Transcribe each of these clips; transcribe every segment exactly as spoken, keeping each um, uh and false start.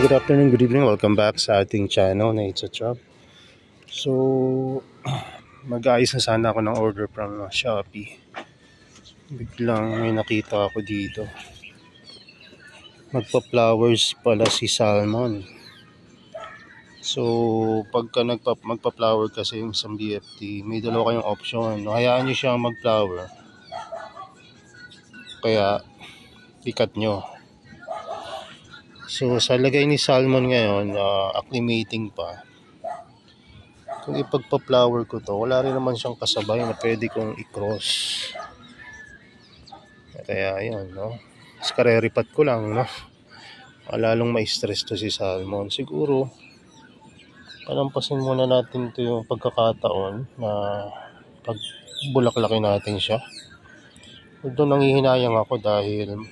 good afternoon, good evening. Welcome back sa ating channel na It's a Chop. So, mag-aayos na sana ako ng order from uh, Shopee. Biglang may nakita ako dito. Magpa-flowers pala si Salmon. So, pagka nagpa magpa-flower kasi yung isang B F T, may dalawa kayong option. No, hayaan nyo siyang mag-flower. Kaya, ikat nyo. So, sa lagay ni Salmon ngayon, uh, acclimating pa. Kung ipagpa-flower ko to, wala rin naman siyang kasabay na pwede kong i-cross. Kaya, yun, no? Mas kareripat ko lang, no? Lalong ma-stress to si Salmon. Siguro, palampasin muna natin to yung pagkakataon na pagbulaklakin natin siya. Doon nangihinayang ako dahil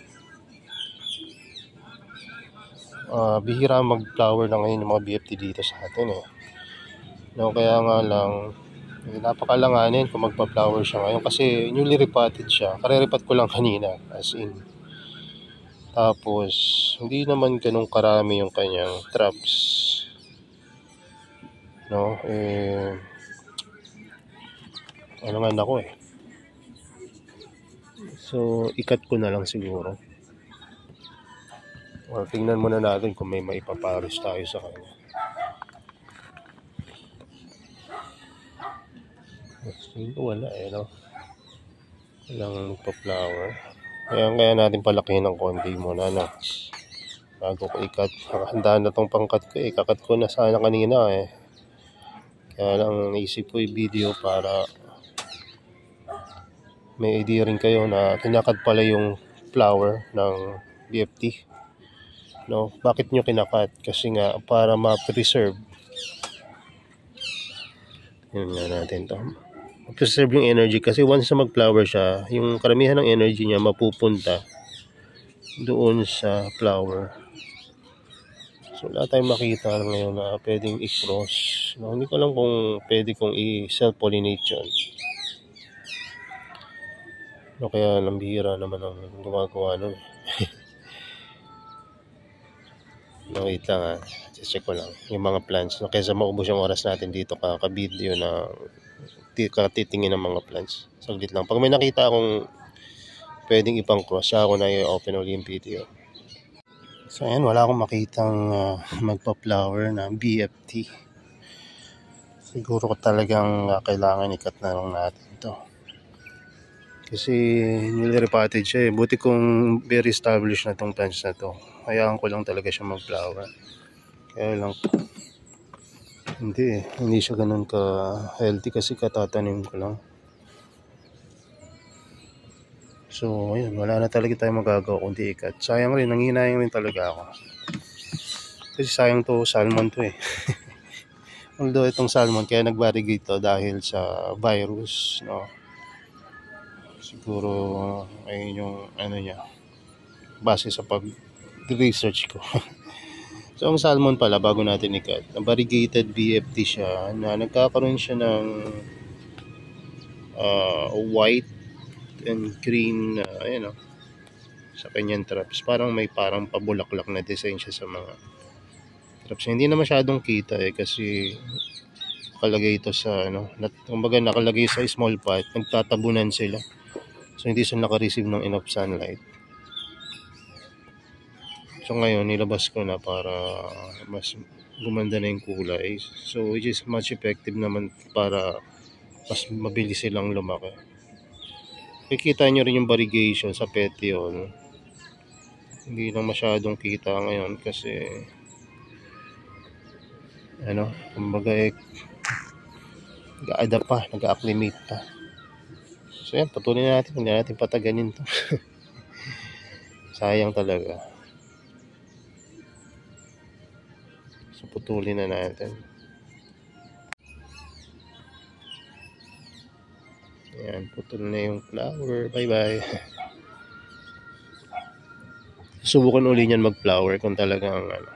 Uh, bihira mag-flower na ngayon yung mga B F T dito sa atin eh. No, kaya nga lang eh, napakalanganin kung magpa-flower siya ngayon kasi newly repotted siya. Kareripat ko lang kanina as in. Tapos hindi naman ganun karami yung kanyang traps. No, eh ano nga ako eh. So ikat ko na lang siguro. Or tingnan muna natin kung may maipaparos tayo sa kanya. Wala eh, no? Walang magpa-flower. Kaya, kaya natin palakihin ng konti muna, no? Bago ko ikat. Handa na tong pangkat ko eh. Kakat ko na sana kanina eh. Kaya lang naisip ko yung video para may idea rin kayo na kinakat pala yung flower ng B F T. No, bakit nyo kinakat? Kasi nga para ma-preserve. Yun nga natin to. Ma-preserve yung energy kasi once na mag-flower siya, yung karamihan ng energy niya mapupunta doon sa flower. So wala tayong makita ngayon na pwedeng i-cross. No, hindi ko alam kung pwede kong i-self-pollinate yun. No, kaya nambihira naman ang gumagawa nun. No, wait lang ha. Check ko lang yung mga plants. No, kaysa maubos yung oras natin dito kaka-video na katitingin ng mga plants. Saglit lang. Pag may nakita akong pwedeng ipang cross, siya ako na i-open ulit yung video. So ayan, wala akong makitang uh, magpa-flower na B F T. Siguro ko talagang uh, kailangan ikat na lang natin to. Kasi newly repotted siya eh. Buti kung very established na tong plants na to. Hayaan ko lang talaga siya mag-flower. Kaya lang hindi eh. Hindi siya ganun ka healthy kasi katatanim ko lang. So ayun, wala na talaga tayong magagawa kundi ikat. Sayang rin, nanginayang rin talaga ako. Kasi sayang to, salmon to eh. Although itong salmon kaya nag-variegate to dahil sa virus, no. Siguro uh, ayun yung ano niya base sa pag-research ko. So ang salmon pala bago natin ikat, variegated B F T siya na nagkakaroon siya ng uh, white and green uh, ayun, no, sa kanyang traps. Parang may parang pabulaklak na design siya sa mga traps. Hindi na masyadong kita eh kasi nakalagay ito sa ano, kumbaga nakalagay sa small pot, nagtatabunan sila. So hindi sila naka-receive ng enough sunlight. So ngayon nilabas ko na para mas gumanda na yung kulay. So which is much effective naman para mas mabilis silang lumaki. Kikita nyo rin yung variegation sa petiole. Hindi lang masyadong kita ngayon kasi ano, kumbaga eh, nag-a-adapt pa, nag-a-acclimate pa. So yan, patuloy natin, hindi natin pataganin to. Sayang talaga. So patuloy na natin. Yan, putol na yung flower. Bye bye. Subukan uli niyan mag-flower kung talagang ano.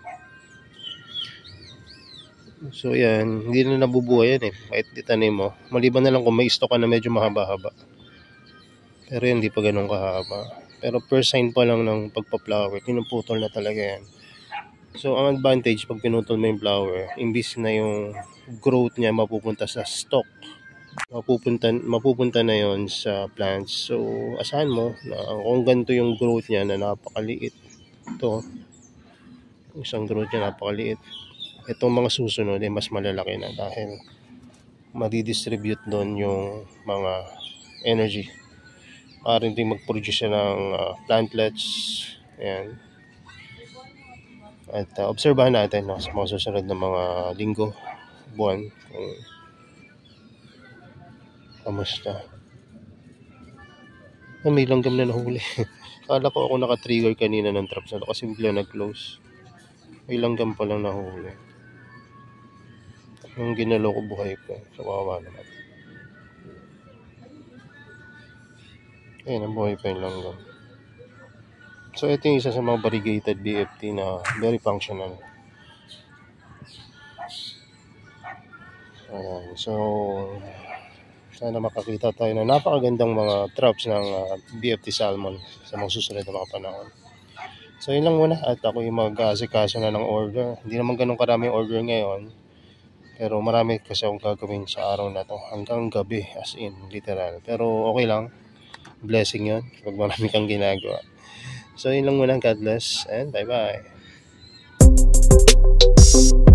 So yan, hindi na nabubuhay yan eh. Kahit itanim mo. Maliban na lang kung may stock ka na medyo mahaba-haba. Pero yan, hindi pa ganun kahaba. Pero first sign pa lang ng pagpa-flower, pinuputol na talaga yan. So, ang advantage pag pinutol mo yung flower, imbis na yung growth niya mapupunta sa stalk, mapupunta, mapupunta na yon sa plants. So, asahan mo na kung ganito yung growth niya na napakaliit, ito, isang growth niya napakaliit, itong mga susunod ay mas malalaki na dahil madidistribute doon yung mga energy. Maaari din mag-produce siya ng uh, plantlets. Ayan. At uh, obserbahan natin no, sa mga susunod na mga linggo, buwan, kung kamusta. Ah, may langgam na nahuli. Akala ko ako naka-trigger kanina ng traps na kasi bigla nag-close. May langgam pa lang nahuli. Yung ginalo ko buhay ko. So, kawawa naman. Ayun, nabuhay pa yung langgam. So, ito yung isa sa mga variegated B F T na very functional. Ayan. So, sana makakita tayo ng napakagandang mga traps ng uh, B F T salmon sa mga susunod na mga panahon. So, yun lang muna. At ako yung mag-asikaso na ng order. Hindi naman ganun karaming order ngayon. Pero marami kasi akong gagawin sa araw na to. Hanggang gabi, as in, literal. Pero okay lang. Blessing yun. Pag marami kang ginagawa. So, yun lang muna. God bless. And bye-bye.